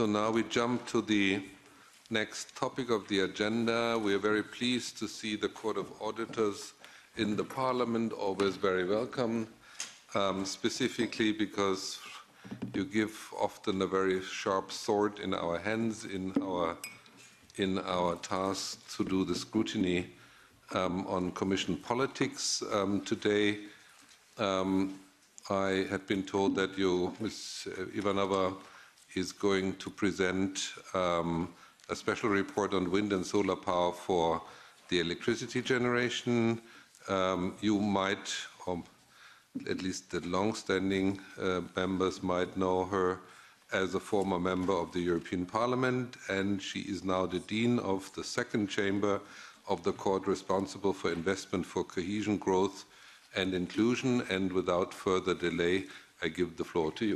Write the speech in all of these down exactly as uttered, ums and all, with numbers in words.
So now we jump to the next topic of the agenda. We are very pleased to see the Court of Auditors in the Parliament, always very welcome, um, specifically because you give often a very sharp sword in our hands in our, in our task to do the scrutiny um, on Commission politics. Um, today, um, I had been told that you, Miz Ivanova, is going to present um, a special report on wind and solar power for the electricity generation. Um, you might, or at least the long-standing uh, members might know her as a former member of the European Parliament, and she is now the Dean of the second chamber of the court responsible for investment for cohesion, growth and inclusion. And without further delay, I give the floor to you.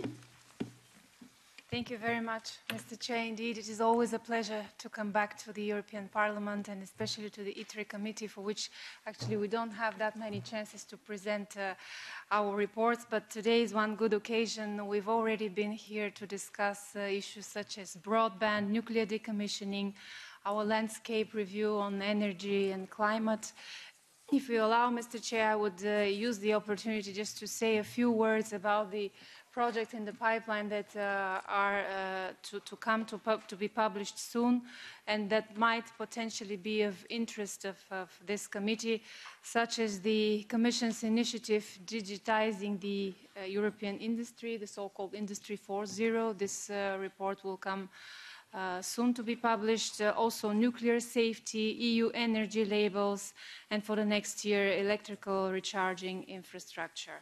Thank you very much, Mister Chair. Indeed, it is always a pleasure to come back to the European Parliament and especially to the ITRE committee, for which actually we don't have that many chances to present uh, our reports. But today is one good occasion. We've already been here to discuss uh, issues such as broadband, nuclear decommissioning, our landscape review on energy and climate. If you allow, Mister Chair, I would uh, use the opportunity just to say a few words about the projects in the pipeline that uh, are uh, to, to come to, pub to be published soon and that might potentially be of interest of, of this committee, such as the Commission's initiative digitizing the uh, European industry, the so-called Industry four point zero. This uh, report will come Uh, soon to be published. Uh, also nuclear safety, E U energy labels, and for the next year, electrical recharging infrastructure.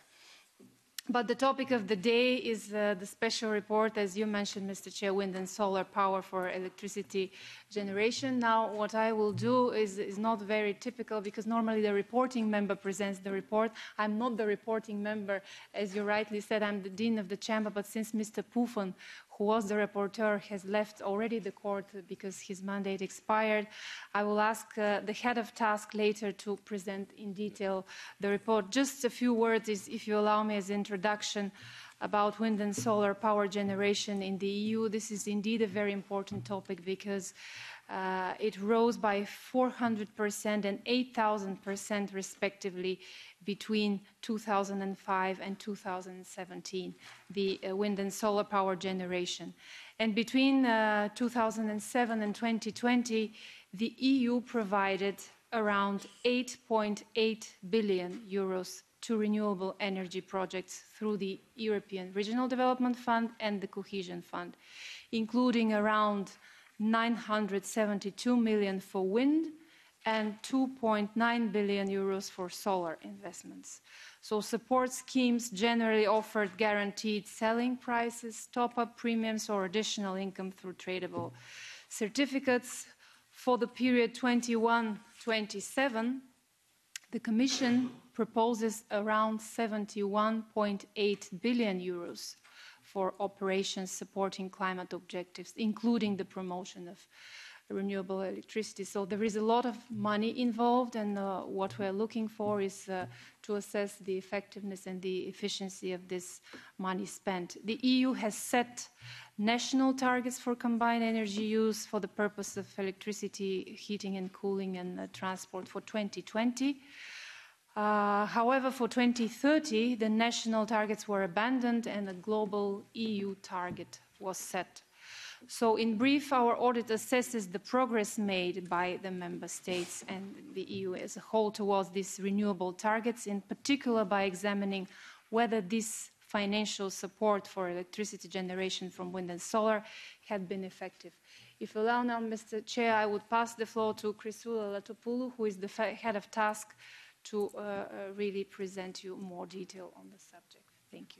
But the topic of the day is uh, the special report, as you mentioned, Mister Chair, wind and solar power for electricity generation. Now, what I will do is, is not very typical, because normally the reporting member presents the report. I'm not the reporting member, as you rightly said, I'm the Dean of the Chamber, but since Mister Pufan, who was the rapporteur, has left already the court because his mandate expired, I will ask uh, the head of task later to present in detail the report. Just a few words, is, if you allow me, as introduction about wind and solar power generation in the E U. This is indeed a very important topic because uh, it rose by four hundred percent and eight thousand percent respectively between two thousand five and two thousand seventeen, the uh, wind and solar power generation. And between uh, two thousand seven and twenty twenty, the E U provided around eight point eight billion euros to renewable energy projects through the European Regional Development Fund and the Cohesion Fund, including around nine hundred seventy-two million for wind and two point nine billion euros for solar investments. So support schemes generally offered guaranteed selling prices, top-up premiums, or additional income through tradable certificates. For the period twenty-one twenty-seven, the Commission proposes around seventy-one point eight billion euros for operations supporting climate objectives, including the promotion of renewable electricity. So there is a lot of money involved, and uh, what we're looking for is uh, to assess the effectiveness and the efficiency of this money spent. The E U has set national targets for combined energy use for the purpose of electricity, heating and cooling, and uh, transport for twenty twenty. Uh, however, for twenty thirty, the national targets were abandoned and a global E U target was set. So in brief, our audit assesses the progress made by the member states and the E U as a whole towards these renewable targets, in particular by examining whether this financial support for electricity generation from wind and solar had been effective. If you allow now, Mister Chair, I would pass the floor to Chrysoula Latopoulou, who is the head of task, to uh, uh, really present you more detail on the subject. Thank you.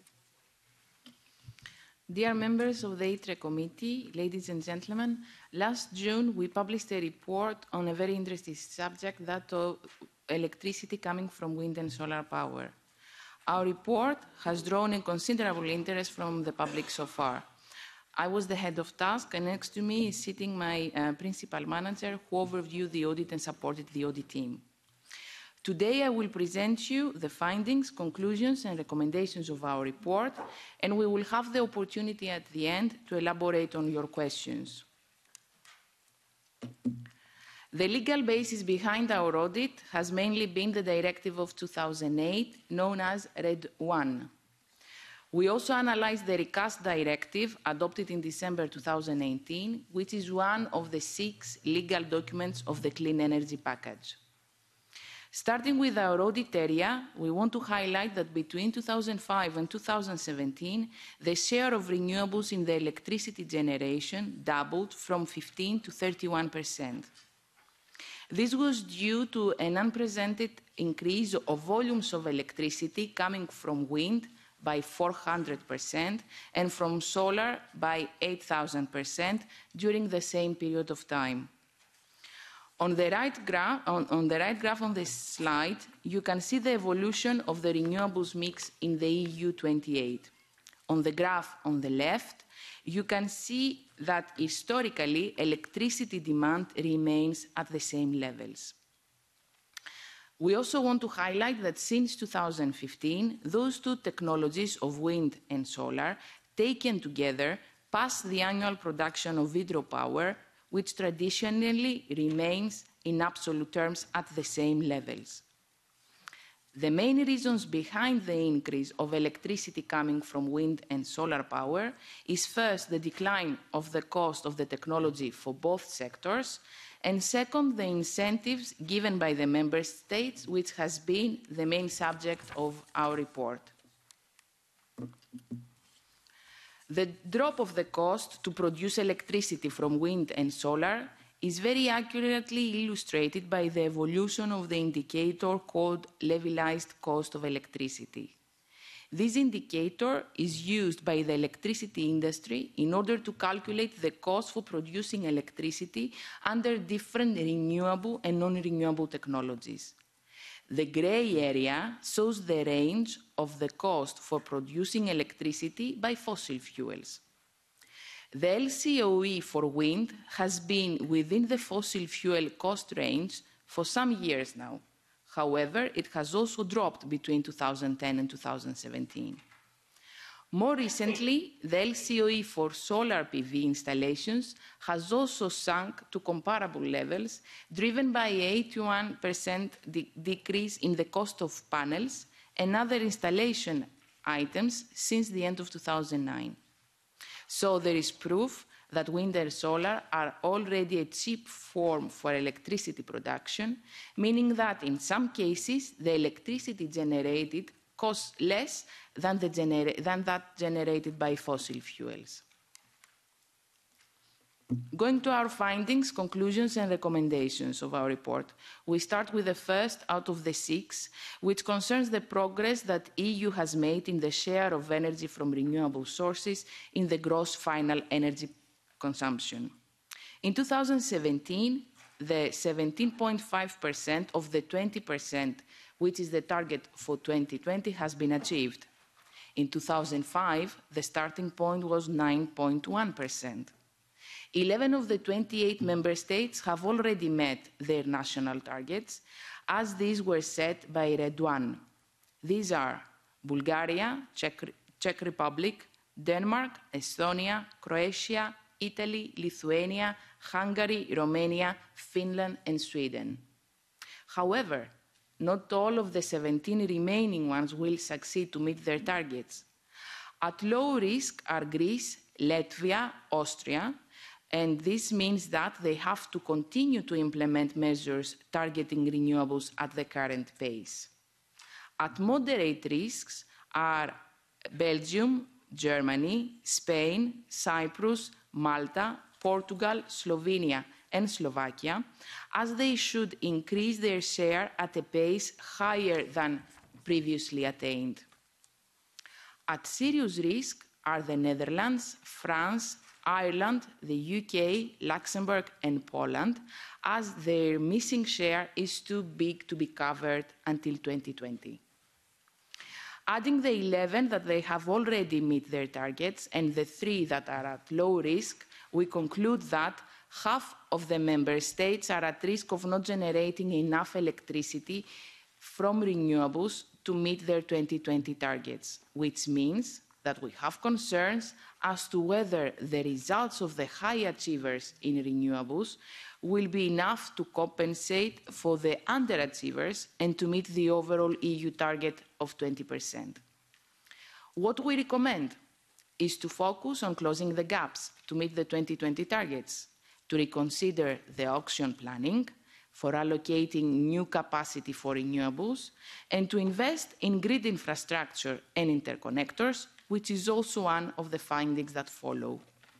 Dear members of the ITRE committee, ladies and gentlemen, last June we published a report on a very interesting subject, that of electricity coming from wind and solar power. Our report has drawn a considerable interest from the public so far. I was the head of task, and next to me is sitting my uh, principal manager, who overviewed the audit and supported the audit team. Today I will present you the findings, conclusions and recommendations of our report, and we will have the opportunity at the end to elaborate on your questions. The legal basis behind our audit has mainly been the directive of two thousand eight, known as RED one. We also analyzed the recast directive adopted in December two thousand eighteen, which is one of the six legal documents of the clean energy package. Starting with our audit area, we want to highlight that between two thousand five and two thousand seventeen, the share of renewables in the electricity generation doubled from fifteen to thirty-one percent. This was due to an unprecedented increase of volumes of electricity coming from wind by four hundred percent and from solar by eight thousand percent during the same period of time. On the, right graph, on, on the right graph on this slide, you can see the evolution of the renewables mix in the E U twenty-eight. On the graph on the left, you can see that historically electricity demand remains at the same levels. We also want to highlight that since two thousand fifteen, those two technologies of wind and solar, taken together, pass the annual production of hydropower, which traditionally remains in absolute terms at the same levels. The main reasons behind the increase of electricity coming from wind and solar power is first the decline of the cost of the technology for both sectors, and second, the incentives given by the member states, which has been the main subject of our report. The drop of the cost to produce electricity from wind and solar is very accurately illustrated by the evolution of the indicator called levelized cost of electricity. This indicator is used by the electricity industry in order to calculate the cost for producing electricity under different renewable and non-renewable technologies. The grey area shows the range of the cost for producing electricity by fossil fuels. The L C O E for wind has been within the fossil fuel cost range for some years now. However, it has also dropped between two thousand ten and two thousand seventeen. More recently, the L C O E for solar P V installations has also sunk to comparable levels, driven by an eighty-one percent de- decrease in the cost of panels and other installation items since the end of two thousand nine. So there is proof that wind and solar are already a cheap form for electricity production, meaning that in some cases the electricity generated costs less than, the genera- than that generated by fossil fuels. Going to our findings, conclusions and recommendations of our report, we start with the first out of the six, which concerns the progress that E U has made in the share of energy from renewable sources in the gross final energy consumption. In two thousand seventeen, the seventeen point five percent of the twenty percent, which is the target for twenty twenty, has been achieved. In two thousand five, the starting point was nine point one percent. eleven of the twenty-eight member states have already met their national targets, as these were set by RED one. These are Bulgaria, Czech, Czech Republic, Denmark, Estonia, Croatia, Italy, Lithuania, Hungary, Romania, Finland, and Sweden. However, not all of the seventeen remaining ones will succeed to meet their targets. At low risk are Greece, Latvia, Austria, and this means that they have to continue to implement measures targeting renewables at the current pace. At moderate risks are Belgium, Germany, Spain, Cyprus, Malta, Portugal, Slovenia, and Slovakia, as they should increase their share at a pace higher than previously attained. At serious risk are the Netherlands, France, Ireland, the U K, Luxembourg, and Poland, as their missing share is too big to be covered until twenty twenty. Adding the eleven that they have already met their targets and the three that are at low risk, we conclude that half of the member states are at risk of not generating enough electricity from renewables to meet their twenty twenty targets, which means that we have concerns as to whether the results of the high achievers in renewables will be enough to compensate for the underachievers and to meet the overall E U target of twenty percent. What we recommend is to focus on closing the gaps to meet the twenty twenty targets, to reconsider the auction planning for allocating new capacity for renewables, and to invest in grid infrastructure and interconnectors, which is also one of the findings that follow.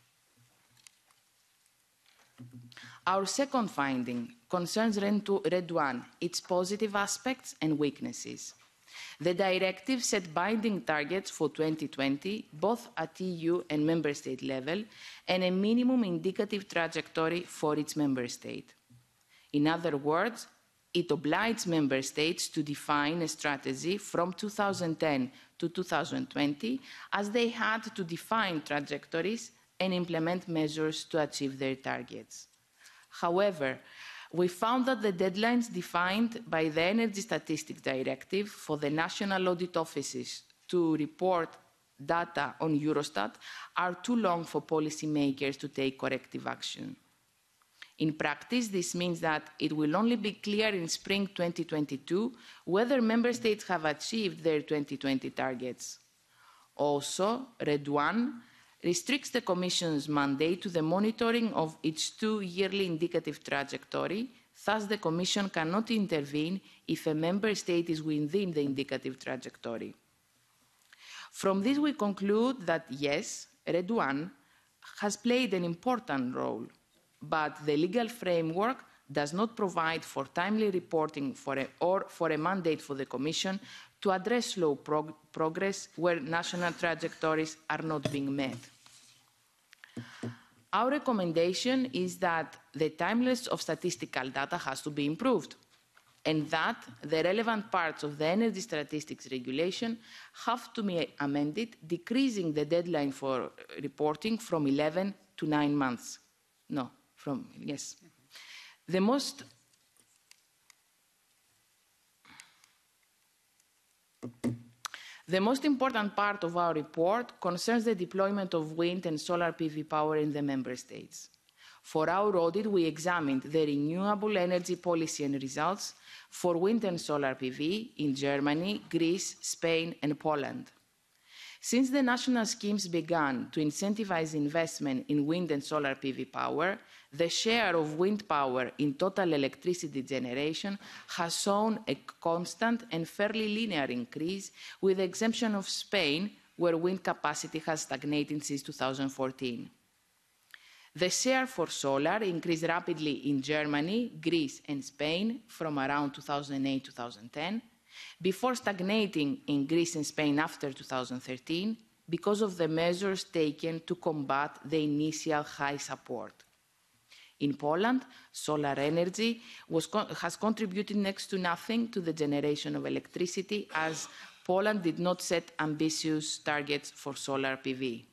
Our second finding concerns RED one, its positive aspects and weaknesses. The directive set binding targets for twenty twenty, both at E U and member state level, and a minimum indicative trajectory for its member state. In other words, it obliged member states to define a strategy from two thousand ten to two thousand twenty, as they had to define trajectories and implement measures to achieve their targets. However, we found that the deadlines defined by the Energy Statistics Directive for the national audit offices to report data on Eurostat are too long for policymakers to take corrective action. In practice, this means that it will only be clear in spring twenty twenty-two whether member states have achieved their twenty twenty targets. Also, RED one restricts the Commission's mandate to the monitoring of its two-yearly indicative trajectory. Thus, the Commission cannot intervene if a member state is within the indicative trajectory. From this, we conclude that, yes, RED one has played an important role, but the legal framework does not provide for timely reporting for a, or for a mandate for the Commission to address slow prog progress where national trajectories are not being met. Our recommendation is that the timeliness of statistical data has to be improved, and that the relevant parts of the Energy Statistics Regulation have to be amended, decreasing the deadline for reporting from eleven to nine months. No, from, yes. The most The most important part of our report concerns the deployment of wind and solar P V power in the member states. For our audit, we examined the renewable energy policy and results for wind and solar P V in Germany, Greece, Spain, and Poland. Since the national schemes began to incentivize investment in wind and solar P V power, the share of wind power in total electricity generation has shown a constant and fairly linear increase, with the exemption of Spain, where wind capacity has stagnated since two thousand fourteen. The share for solar increased rapidly in Germany, Greece, and Spain from around two thousand eight to two thousand ten, before stagnating in Greece and Spain after two thousand thirteen because of the measures taken to combat the initial high support. In Poland, solar energy was con has contributed next to nothing to the generation of electricity, as Poland did not set ambitious targets for solar P V.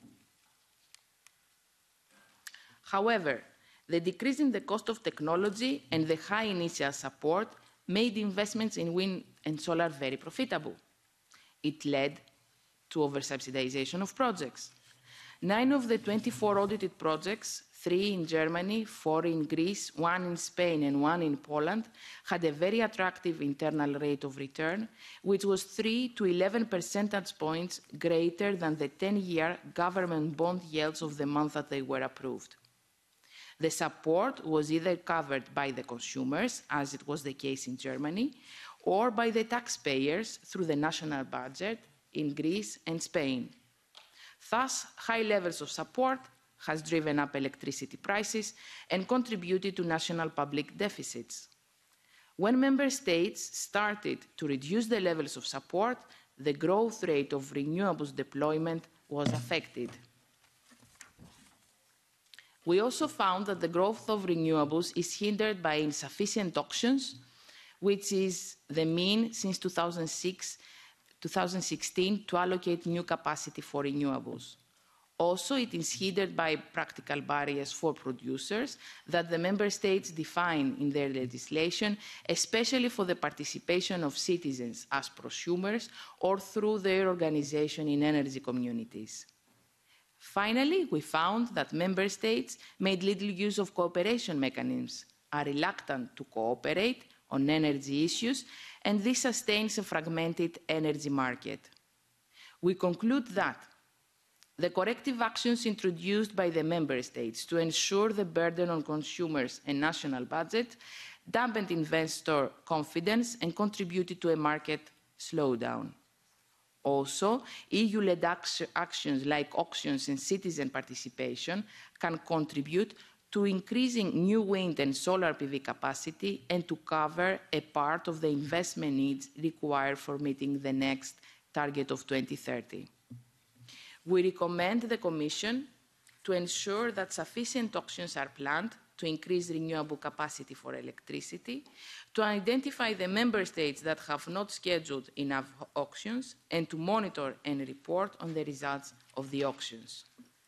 However, the decrease in the cost of technology and the high initial support made investments in wind and solar very profitable. It led to oversubsidization of projects. Nine of the twenty-four audited projects, three in Germany, four in Greece, one in Spain, and one in Poland, had a very attractive internal rate of return, which was three to eleven percentage points greater than the ten-year government bond yields of the month that they were approved. The support was either covered by the consumers, as it was the case in Germany, or by the taxpayers through the national budget in Greece and Spain. Thus, high levels of support has driven up electricity prices and contributed to national public deficits. When member states started to reduce the levels of support, the growth rate of renewables deployment was affected. We also found that the growth of renewables is hindered by insufficient auctions, which is the mean since two thousand six, two thousand sixteen to allocate new capacity for renewables. Also, it is hindered by practical barriers for producers that the member states define in their legislation, especially for the participation of citizens as prosumers or through their organization in energy communities. Finally, we found that member states made little use of cooperation mechanisms, are reluctant to cooperate on energy issues, and this sustains a fragmented energy market. We conclude that the corrective actions introduced by the member states to ensure the burden on consumers and national budget dampened investor confidence and contributed to a market slowdown. Also, E U-led actions like auctions and citizen participation can contribute to increasing new wind and solar P V capacity and to cover a part of the investment needs required for meeting the next target of twenty thirty. We recommend the Commission to ensure that sufficient auctions are planned to increase renewable capacity for electricity, to identify the member states that have not scheduled enough auctions, and to monitor and report on the results of the auctions.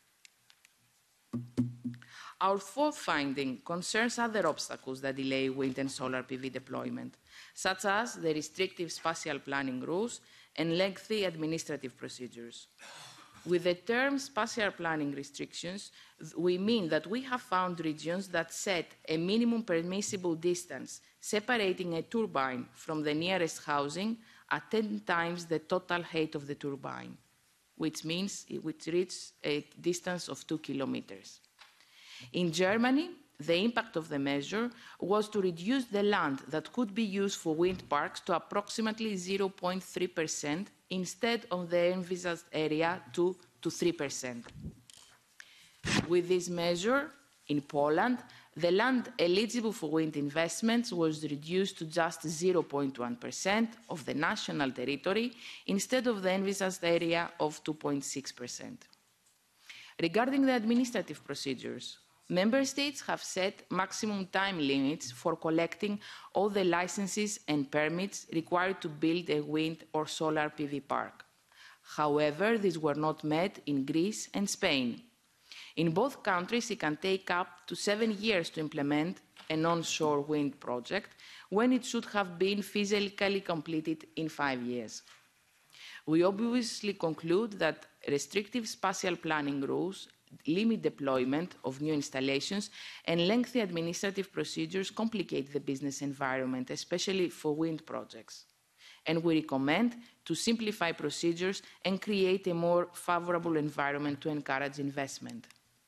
Our fourth finding concerns other obstacles that delay wind and solar P V deployment, such as the restrictive spatial planning rules and lengthy administrative procedures. With the term spatial planning restrictions, we mean that we have found regions that set a minimum permissible distance separating a turbine from the nearest housing at ten times the total height of the turbine, which means it would reach a distance of two kilometers. In Germany, the impact of the measure was to reduce the land that could be used for wind parks to approximately zero point three percent instead of the envisaged area to, to three percent. With this measure, in Poland, the land eligible for wind investments was reduced to just zero point one percent of the national territory instead of the envisaged area of two point six percent. Regarding the administrative procedures, Member States have set maximum time limits for collecting all the licenses and permits required to build a wind or solar P V park. However, these were not met in Greece and Spain. In both countries, it can take up to seven years to implement an onshore wind project when it should have been physically completed in five years. We obviously conclude that restrictive spatial planning rules limit deployment of new installations, and lengthy administrative procedures complicate the business environment, especially for wind projects. And we recommend to simplify procedures and create a more favorable environment to encourage investment.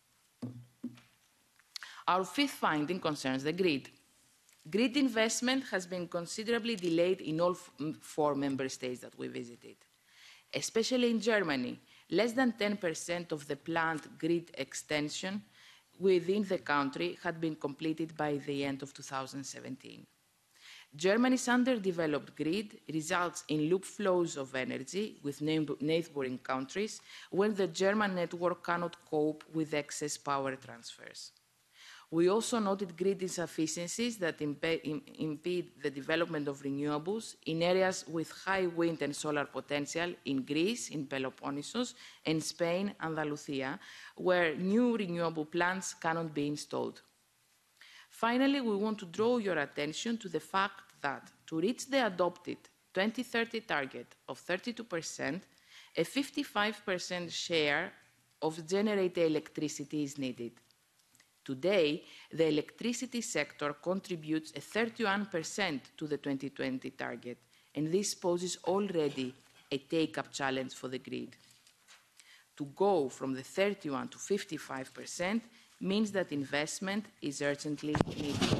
Our fifth finding concerns the grid. Grid investment has been considerably delayed in all four member states that we visited. Especially in Germany, less than ten percent of the planned grid extension within the country had been completed by the end of two thousand seventeen. Germany's underdeveloped grid results in loop flows of energy with neighboring countries when the German network cannot cope with excess power transfers. We also noted grid insufficiencies that impede the development of renewables in areas with high wind and solar potential in Greece, in Peloponnesus, and Spain, Andalusia, where new renewable plants cannot be installed. Finally, we want to draw your attention to the fact that to reach the adopted twenty thirty target of thirty-two percent, a fifty-five percent share of generated electricity is needed. Today, the electricity sector contributes a thirty-one percent to the twenty twenty target, and this poses already a take-up challenge for the grid. To go from the thirty-one to fifty-five percent means that investment is urgently needed.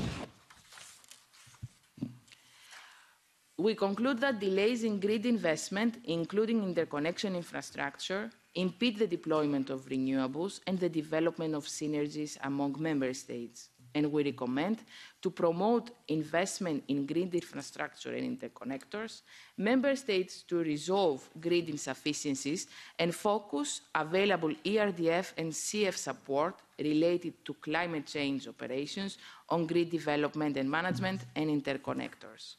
We conclude that delays in grid investment, including interconnection infrastructure, impede the deployment of renewables and the development of synergies among member states. And we recommend to promote investment in grid infrastructure and interconnectors, member states to resolve grid insufficiencies and focus available E R D F and C F support related to climate change operations on grid development and management and interconnectors.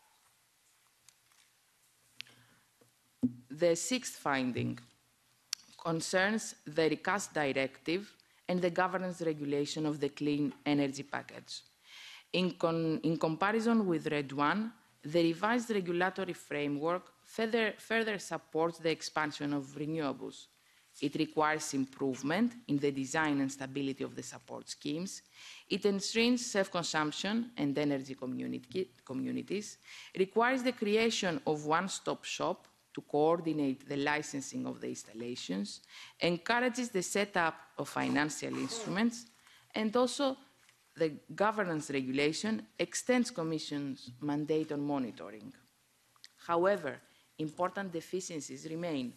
The sixth finding concerns the recast directive and the governance regulation of the clean energy package. In, con in comparison with RED one, the revised regulatory framework further, further supports the expansion of renewables. It requires improvement in the design and stability of the support schemes. It enshrines self-consumption and energy community, communities, requires the creation of one-stop shop to coordinate the licensing of the installations, encourages the setup of financial instruments, and also the governance regulation extends Commission's mandate on monitoring. However, important deficiencies remain.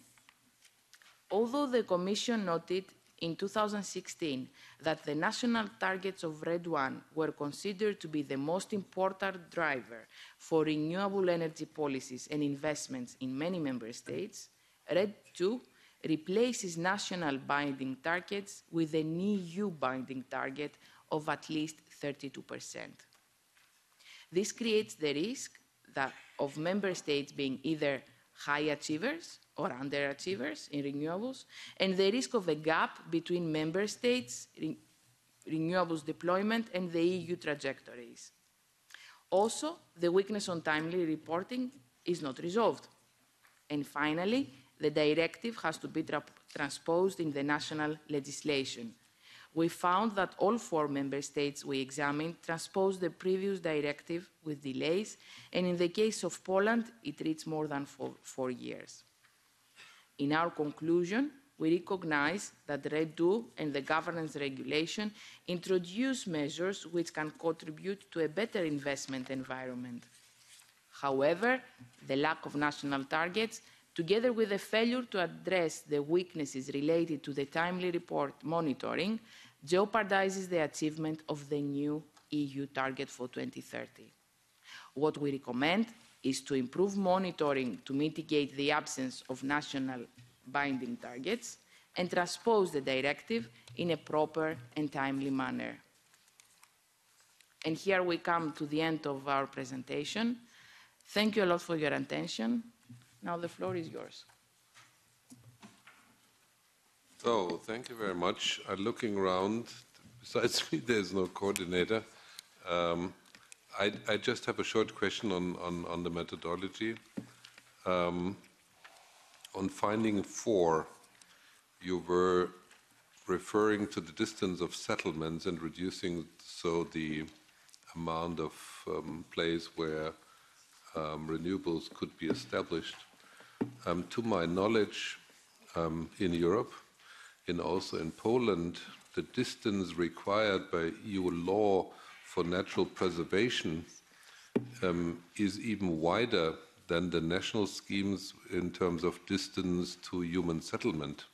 Although the Commission noted in two thousand sixteen that the national targets of RED one were considered to be the most important driver for renewable energy policies and investments in many member states, RED two replaces national binding targets with an E U binding target of at least thirty-two percent. This creates the risk that of member states being either high achievers or underachievers in renewables, and the risk of a gap between member states' re renewables deployment and the E U trajectories. Also, the weakness on timely reporting is not resolved. And finally, the directive has to be tra transposed in the national legislation. We found that all four member states we examined transposed the previous directive with delays, and in the case of Poland, it reached more than four, four years. In our conclusion, we recognize that RED two and the governance regulation introduce measures which can contribute to a better investment environment. However, the lack of national targets, together with the failure to address the weaknesses related to the timely report monitoring, jeopardizes the achievement of the new E U target for twenty thirty. What we recommend is to improve monitoring to mitigate the absence of national binding targets and transpose the directive in a proper and timely manner. And here we come to the end of our presentation. Thank you a lot for your attention. Now the floor is yours. So, thank you very much. I'm looking around. Besides me, there's no coordinator. Um, I, I just have a short question on, on, on the methodology. Um, on finding four, you were referring to the distance of settlements and reducing so the amount of um, place where um, renewables could be established. Um, to my knowledge, um, in Europe and also in Poland, the distance required by E U law for natural preservation um, is even wider than the national schemes in terms of distance to human settlement.